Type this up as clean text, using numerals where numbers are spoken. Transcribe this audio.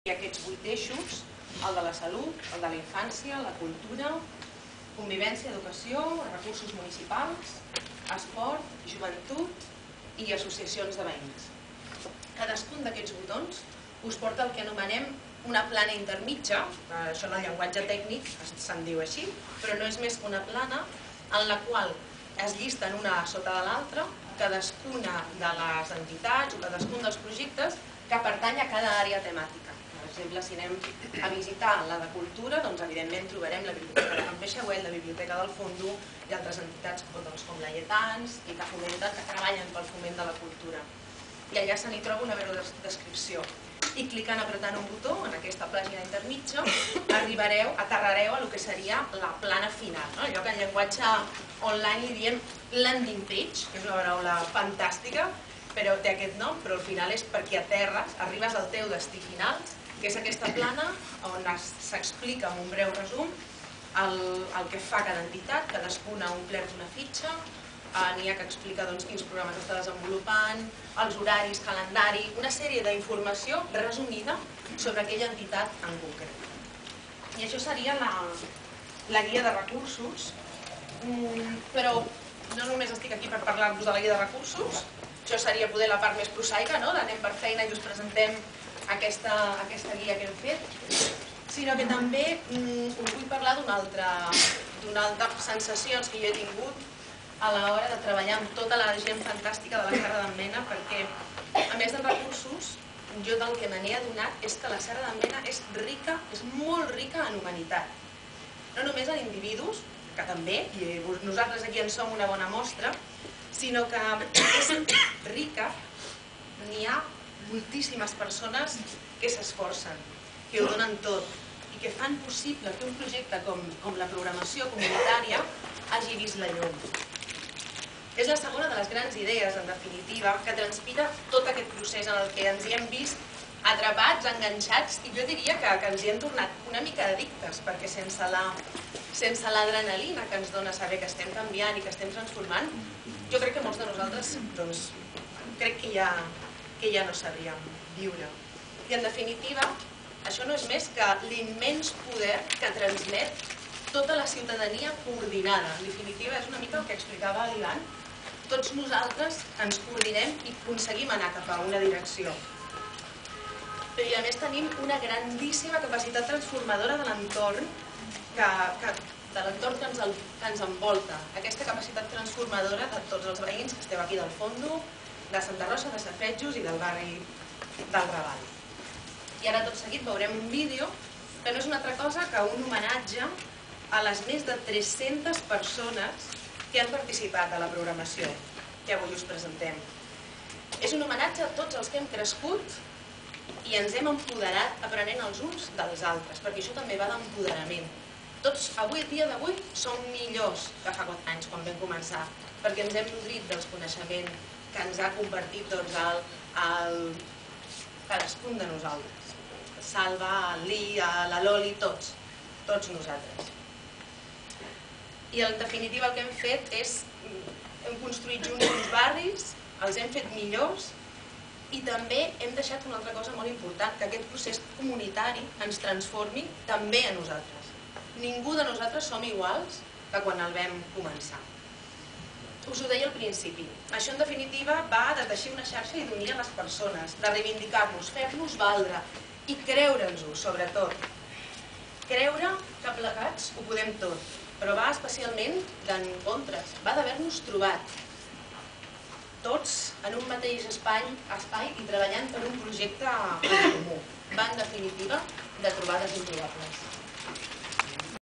aquests 8 eixos, el de la salut, el de la infància, la cultura, convivència, educació, recursos municipals, esport, joventut i associacions de veïns. Cadascun d'aquests botons us porta el que anomenem una plana intermitja, això en el llenguatge tècnic se'n diu així, però no és més que una plana en la qual es llisten una sota de l'altra cadascuna de les entitats o cadascun dels projectes que pertany a cada àrea temàtica. Per exemple, si anem a visitar la de cultura, doncs evidentment trobarem la Biblioteca de Can Peixauet, la Biblioteca del Fondo i altres entitats com la Lletans i que treballen pel foment de la cultura. I allà se n'hi troba una breu descripció. I clicant, apretant un botó en aquesta pàgina intermitja, aterrareu a el que seria la plana final. Allò que en llenguatge online hi diem landing page, que és una paraula fantàstica, però té aquest nom, però al final és perquè aterres, arribes al teu destí final, que és aquesta plana on s'explica amb un breu resum el que fa cada entitat, cadascuna ha omplert una fitxa, n'hi ha que explica quins programes està desenvolupant, els horaris, calendari, una sèrie d'informació resumida sobre aquella entitat en concret. I això seria la guia de recursos, però no només estic aquí per parlar-vos de la guia de recursos, això seria poder la part més prosaica, d'anem per feina i us presentem aquesta guia que hem fet, sinó que també us vull parlar d'una altra sensacions que jo he tingut a l'hora de treballar amb tota la gent fantàstica de la Serra d'en Mena, perquè, a més dels recursos, jo del que me n'he adonat és que la Serra d'en Mena és rica, és molt rica en humanitat. No només en individus, que també, i nosaltres aquí en som una bona mostra, sinó que és rica, n'hi ha moltíssimes persones que s'esforcen, que ho donen tot, i que fan possible que un projecte com la programació comunitària hagi vist la llum. És la segona de les grans idees, en definitiva, que transpira tot aquest procés en el que ens hi hem vist atrapats, enganxats, i jo diria que ens hi hem tornat una mica addictes, perquè sense l'adrenalina que ens dona saber que estem canviant i que estem transformant, jo crec que molts de nosaltres, crec que ja no sabríem viure. I, en definitiva, això no és més que l'immens poder que transmet tota la ciutadania coordinada. En definitiva, és una mica el que explicava l'Ivan. Tots nosaltres ens coordinem i aconseguim anar cap a una direcció. Però a més tenim una grandíssima capacitat transformadora de l'entorn que ens envolta. Aquesta capacitat transformadora de tots els veïns que esteu aquí del Fondo, de Santa Rosa, de Safetjos i del barri del Raval. I ara tot seguit veurem un vídeo que no és una altra cosa que un homenatge a les més de 300 persones que han participat a la programació que avui us presentem. És un homenatge a tots els que hem crescut i ens hem empoderat aprenent els uns dels altres, perquè això també va d'empoderament. Tots, avui, dia d'avui, som millors que fa 4 anys, quan vam començar, perquè ens hem nodrit dels coneixements que ens ha compartit cadascun de nosaltres. Salva, el Li, la Loli, tots nosaltres. I en definitiva el que hem fet és, hem construït junts uns barris, els hem fet millors i també hem deixat una altra cosa molt important, que aquest procés comunitari ens transformi també a nosaltres. Ningú de nosaltres som iguals que quan el vam començar. Us ho deia al principi, això en definitiva va de teixir una xarxa i d'unir a les persones, de reivindicar-nos, fer-nos valdre i creure'ns-ho, sobretot. Creure que plegats ho podem tot, però va especialment d'encontres, va d'haver-nos trobat tots en un mateix espai i treballant per un projecte comú. Va, en definitiva, de trobades improbables.